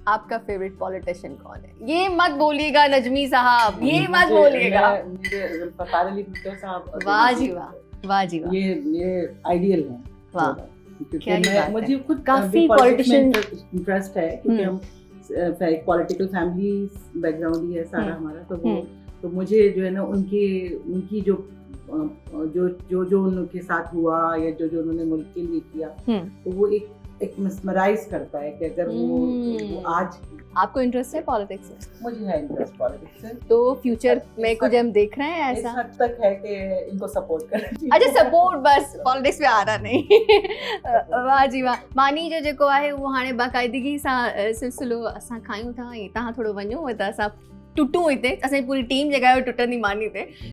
आपका favourite politician कौन है? ये मत बोलिएगा नजमी साहब, ये मत बोलिएगा। मुझे ज़ुल्फ़िकार अली भुट्टो साहब, वाह जी वाह, वाह जी वाह, ये आइडियल है। वाह, क्या ही बात है। मुझे खुद काफी पॉलिटिशियन politician- इंटरेस्ट है, क्योंकि हम पॉलिटिकल फैमिली बैकग्राउंड ही है सारा हमारा, तो वो तो मुझे जो है ना उनकी जो उनके साथ हुआ या जो उन्होंने मुल्क के लिए किया, तो वो एक मिसमराइज करता है कि अगर वो आज। आपको इंटरेस्ट है पॉलिटिक्स में? मुझे है इंटरेस्ट पॉलिटिक्स से। तो फ्यूचर में कुछ हम देख रहे हैं ऐसा? इस हद तक है कि इनको सपोर्ट करें। अच्छा, सपोर्ट बस, पॉलिटिक्स में आ रहा नहीं। वाह जी वाह। मानी जो जेको आहे वो हाणे बाक़ाइदगी सां सिलसिलो असां खायूं था, ऐं तव्हां थोरो वञो त असां टुटूं हिते, असांजी पूरी टीम जेका आहे टुटंदी मानी ते।